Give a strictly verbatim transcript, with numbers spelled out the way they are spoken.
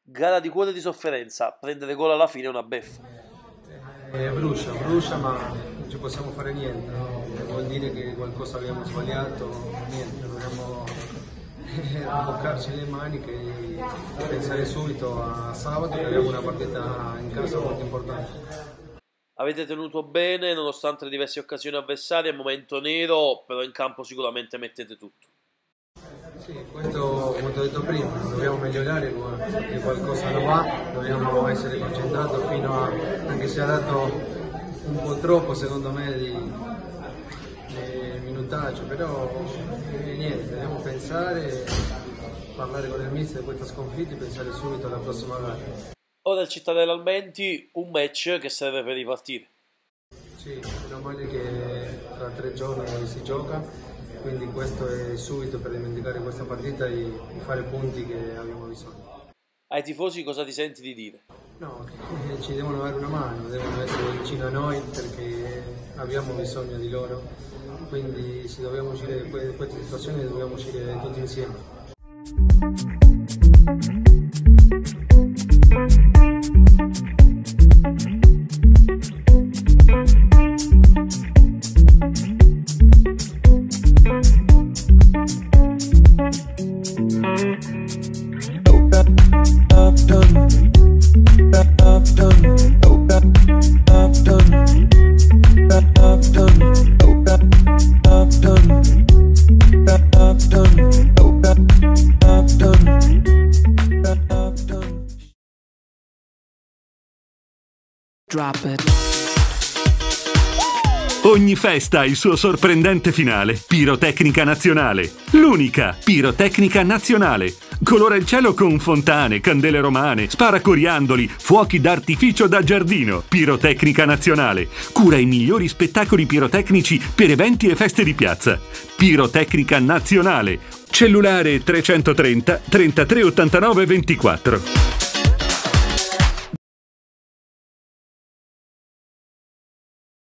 Gara di cuore e di sofferenza, prendere gol alla fine è una beffa. Eh, brucia, brucia, ma non ci possiamo fare niente, no? Vuol dire che qualcosa abbiamo sbagliato, niente, dobbiamo imboccarci le maniche e pensare subito a sabato che abbiamo una partita in casa molto importante. Avete tenuto bene nonostante le diverse occasioni avversarie, è un momento nero, però in campo sicuramente mettete tutto. Sì, questo come ti ho detto prima, dobbiamo migliorare, che qualcosa non va, dobbiamo essere concentrati fino a, anche se ha dato un po' troppo secondo me di, di minutaggio, però eh, niente, dobbiamo pensare, parlare con il mister di questa sconfitta e pensare subito alla prossima gara. Ora il Cittadella Almenti, un match che serve per ripartire. Sì, meno male che tra tre giorni si gioca. Quindi questo è subito per dimenticare questa partita e, e fare punti che abbiamo bisogno. Ai tifosi cosa ti senti di dire? No, che ci devono dare una mano, devono essere vicino a noi perché abbiamo bisogno di loro. Quindi se dobbiamo uscire da queste situazioni dobbiamo uscire tutti insieme. Drop it. Ogni festa ha il suo sorprendente finale. Pirotecnica Nazionale. L'unica Pirotecnica Nazionale. Colora il cielo con fontane, candele romane, sparacoriandoli, fuochi d'artificio da giardino. Pirotecnica Nazionale. Cura i migliori spettacoli pirotecnici per eventi e feste di piazza. Pirotecnica Nazionale. Cellulare trecentotrenta trentatré ottantanove ventiquattro.